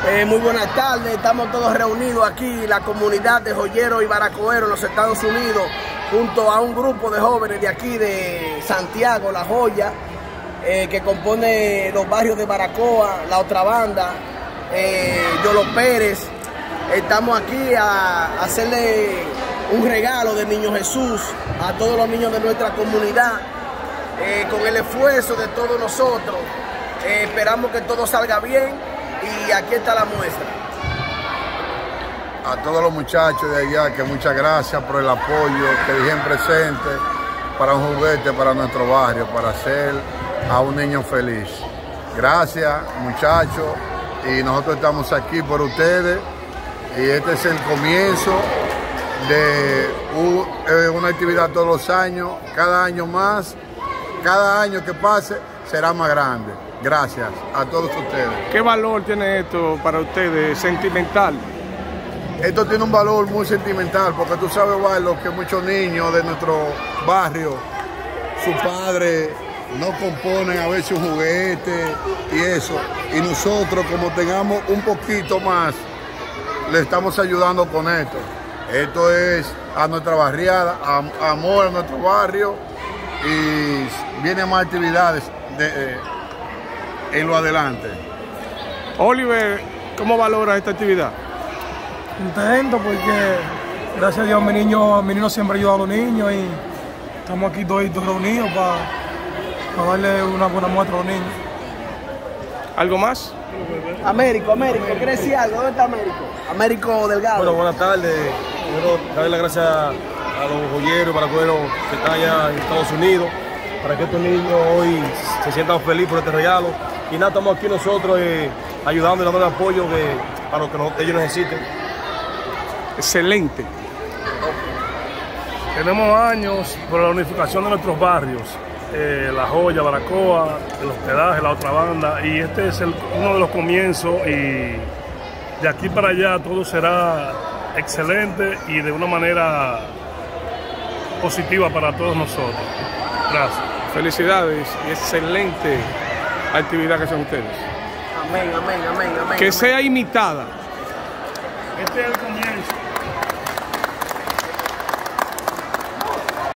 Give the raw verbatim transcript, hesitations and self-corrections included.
Eh, muy buenas tardes, estamos todos reunidos aquí, la comunidad de joyeros y baracoeros en los Estados Unidos, junto a un grupo de jóvenes de aquí de Santiago, La Joya, eh, que compone los barrios de Baracoa, La Otra Banda, eh, Yolo Pérez. Estamos aquí a, a hacerle un regalo del Niño Jesús a todos los niños de nuestra comunidad, eh, con el esfuerzo de todos nosotros. Eh, esperamos que todo salga bien. Y aquí está la muestra. A todos los muchachos de allá, que muchas gracias por el apoyo que dijeron presente para un juguete para nuestro barrio, para hacer a un niño feliz. Gracias, muchachos, y nosotros estamos aquí por ustedes, y este es el comienzo de un, una actividad todos los años, cada año más, cada año que pase será más grande. Gracias a todos ustedes. ¿Qué valor tiene esto para ustedes, sentimental? Esto tiene un valor muy sentimental, porque tú sabes, Waldo, que muchos niños de nuestro barrio, sus padres no componen a veces un juguete y eso. Y nosotros, como tengamos un poquito más, le estamos ayudando con esto. Esto es a nuestra barriada, a, amor a nuestro barrio, y vienen más actividades de... Eh, en lo adelante. Oliver, ¿cómo valora esta actividad? Contento porque gracias a Dios mi niño, mi niño siempre ayuda a los niños y estamos aquí todos reunidos para, para darle una buena muestra a los niños. ¿Algo más? Américo, Américo, ¿quiere decir algo? ¿Dónde está Américo? Américo Delgado. Bueno, buenas tardes. Quiero darle las gracias a los joyeros y baracoeros que están allá en Estados Unidos, para que estos niños hoy se sientan felices por este regalo. Y nada, estamos aquí nosotros eh, ayudando y dando el apoyo que, para lo que nos, ellos necesiten. Excelente. Tenemos años por la unificación de nuestros barrios, eh, La Joya, Baracoa, el hospedaje, La Otra Banda, y este es el, uno de los comienzos, y de aquí para allá todo será excelente y de una manera positiva para todos nosotros. Gracias. Felicidades y excelente actividad que son ustedes. Amén, amén, amén, amén. Que amén. sea imitada. Este es el comienzo.